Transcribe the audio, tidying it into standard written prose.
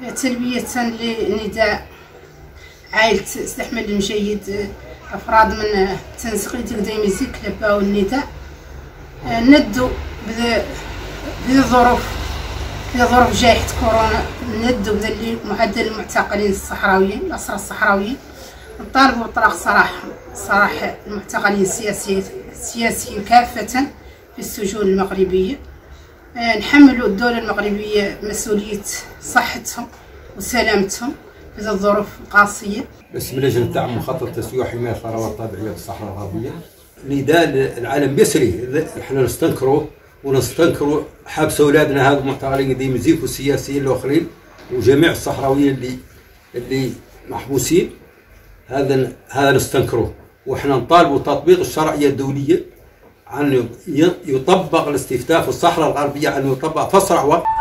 تلبية لنداء عائلة سي أحمد المجيد، أفراد من تنسيقية الكديميزي لباو النداء. ندوا بظروف جائحة كورونا، ندوا بذل معدل المعتقلين الصحراويين الأسرى الصحراويين. نطالبوا بإطلاق سراح المعتقلين السياسيين كافة في السجون المغربية. نحملوا الدولة المغربية مسؤولية صحتهم وسلامتهم في الظروف القاسية. باسم لجنة دعم مخطط تسويق وحماية الثروات الطبيعية في الصحراء الغربية، نداء العالم بيسري. احنا نستنكروا حبس اولادنا هذو المعتقلين الكديميزي والسياسيين الاخرين وجميع الصحراويين اللي محبوسين. هذا نستنكروه، واحنا نطالبوا تطبيق الشرعية الدولية، عن يطبق الاستفتاء في الصحراء الغربية، عن يطبق في أسرع وقت.